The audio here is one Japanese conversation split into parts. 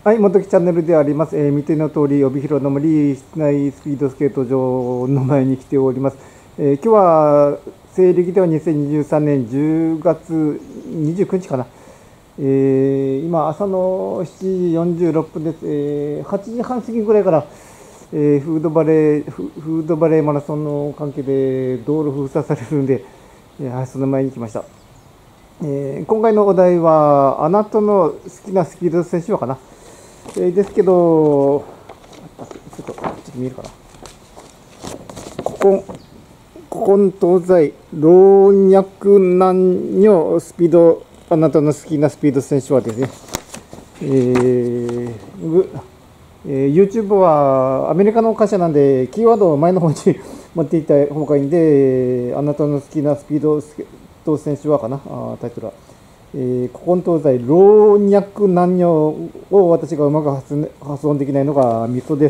はい、元木チャンネルであります。見ての通り、帯広の森室内スピードスケート場の前に来ております。今日は西暦では2023年10月29日かな。今、朝の7時46分です。8時半過ぎぐらいから、フードバレーマラソンの関係で道路封鎖されるんで、その前に来ました。今回のお題は、あなたの好きなスピード選手はかな。ですけど、ちょっと見えるかな。古今東西、老若男女スピード、あなたの好きなスピード選手はですね、YouTube はアメリカの会社なんで、キーワードを前の方に持っていた方がいいんで、あなたの好きなスピード選手はかな、タイトルは。古今東西、老若男女を私がうまく発音できないのがミソです。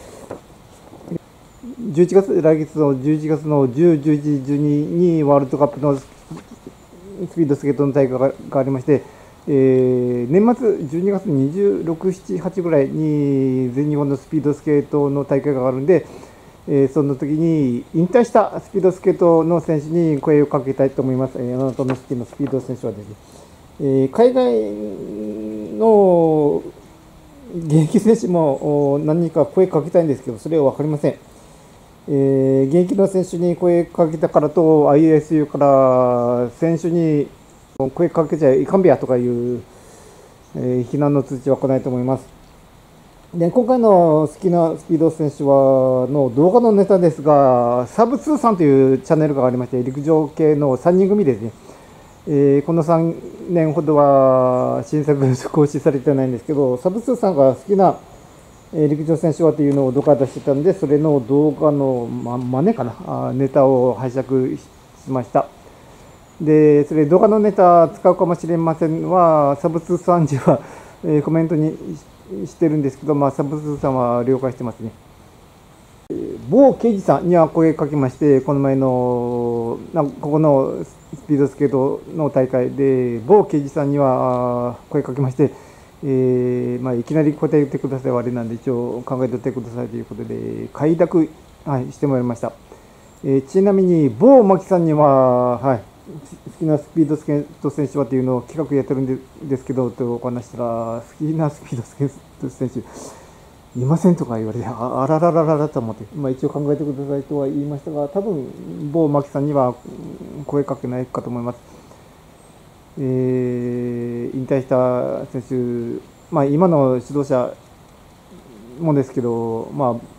来月の11月の10、11、12にワールドカップのスピードスケートの大会がありまして、年末12月26、7、8ぐらいに全日本のスピードスケートの大会があるんで、その時に引退したスピードスケートの選手に声をかけたいと思います。あなたの好きなスピード選手はですね、海外の現役選手も何人か声かけたいんですけど、それは分かりません。現役の選手に声かけたからと ISU から選手に声かけちゃいかんべやとかいう、非難の通知は来ないと思います。で、今回の好きなスピード選手はの動画のネタですが、サブ2さんというチャンネルがありまして、陸上系の3人組ですね。この3年ほどは新作更新されてないんですけど、サブスーさんが好きな陸上選手はというのを動画出してたんで、それの動画の真似かな、ネタを拝借しました。で、それ動画のネタ使うかもしれませんは、サブスーさんにはコメントにしてるんですけど、サブスーさんは了解してますね。某刑事さんには声かけまして、この前のここのスピードスケートの大会で某刑事さんには声かけまして、いきなり答えてくださいはあれなんで、一応考えておいてくださいということで快諾、してもらいました。ちなみに某マキさんには、好きなスピードスケート選手はというのを企画やってるんですけどとお話したら、好きなスピードスケート選手いませんとか言われて、あらららららと思って、一応考えてくださいとは言いましたが、多分某マキさんには声かけないかと思います。引退した選手、今の指導者もですけど、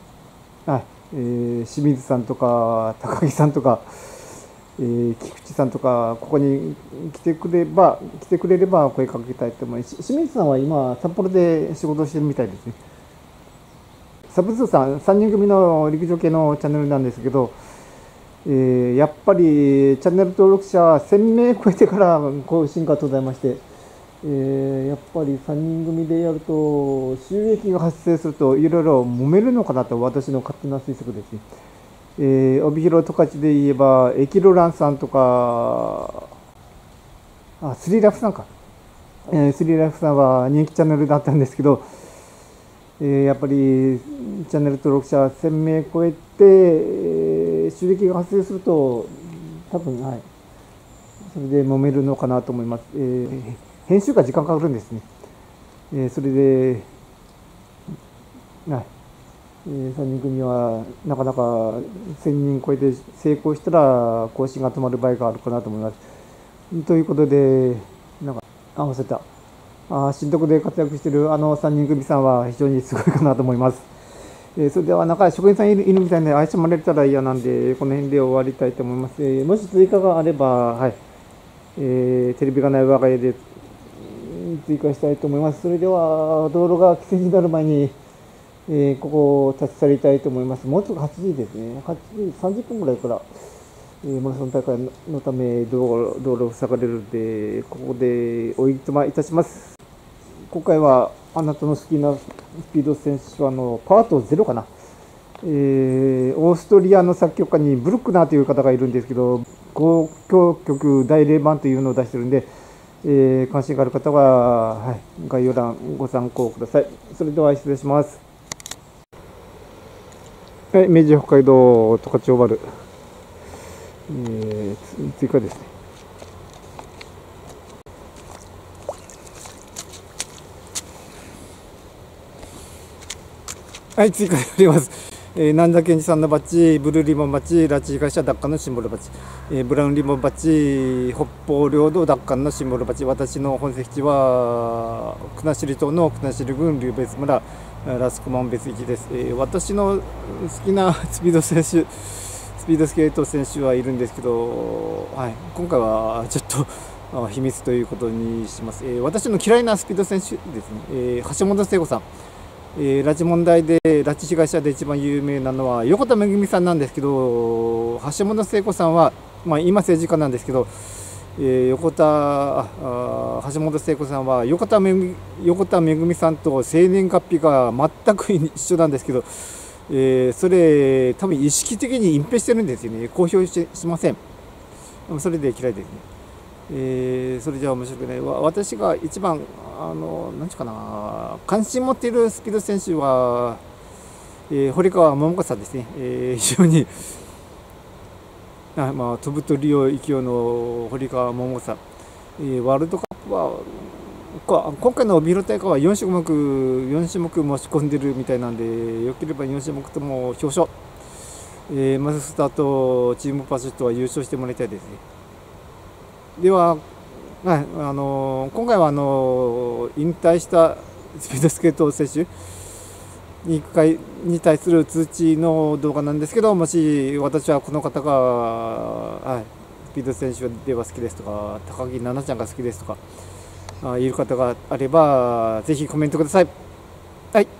清水さんとか高木さんとか、菊池さんとか、ここに来てくれれば声かけたいと思います。清水さんは今札幌で仕事してるみたいですね。サブスーさん、3人組の陸上系のチャンネルなんですけど、やっぱりチャンネル登録者1000名超えてから更新が途絶えまして、やっぱり3人組でやると収益が発生するといろいろ揉めるのかなと私の勝手な推測ですね。帯広十勝で言えばエキロランさんとか、スリーラフさんか、スリーラフさんは人気チャンネルだったんですけど、やっぱりチャンネル登録者1000名超えて、収益が発生すると多分、それで揉めるのかなと思います。編集が時間かかるんですね。それで、3人組はなかなか1000人超えて成功したら更新が止まる場合があるかなと思います。ということで、忘れた。新徳で活躍している3人組さんは非常にすごいかなと思います。それでは職員さんいるみたいで愛想まれたら嫌なんで、この辺で終わりたいと思います。もし追加があれば、テレビがない我が家で追加したいと思います。それでは道路が規制になる前に、ここを立ち去りたいと思います。もうちょっと8時ですね。8時30分ぐらいから、マラソン大会のため道路塞がれるので、ここでおいとまいたします。今回はあなたの好きなスピード選手はパート0かな。オーストリアの作曲家にブルックナーという方がいるんですけど、交響曲第0番というのを出してるんで、 関心がある方は、はい、概要欄ご参考ください。それでは失礼します。はい、明治北海道十勝オーバル、追加ですね。はい、追加であります。南田健二さんのバッジ、ブルーリボンバッジ、拉致被害者奪還のシンボルバッジ、ブラウンリボンバッジ、北方領土奪還のシンボルバッジ、私の本籍地は国後島の国後郡龍別村ラスクマン別域です。私の好きなスピード選手、スピードスケート選手はいるんですけど、はい、今回はちょっと秘密ということにします。私の嫌いなスピード選手ですね、橋本聖子さん。拉致問題で拉致被害者で一番有名なのは横田めぐみさんなんですけど、橋本聖子さんは、今政治家なんですけど、橋本聖子さんは横田めぐみさんと生年月日が全く一緒なんですけど、それ多分意識的に隠蔽してるんですよね。公表しません。それで嫌いですね。それじゃ面白くない。私が一番何ていうかな、関心持っているスピード選手は、堀川桃子さんですね。非常に飛ぶ鳥を勢いの堀川桃子さん、ワールドカップは今回の帯広大会は4種目申し込んでるみたいなんで、よければ4種目とも表彰、マススターとチームパシュートは優勝してもらいたいですね。では、はい、今回は引退したスピードスケート選手に対する通知の動画なんですけど、もし私はこの方が、はい、スピード選手では好きですとか、高木菜那ちゃんが好きですとかいる方があればぜひコメントください。はい。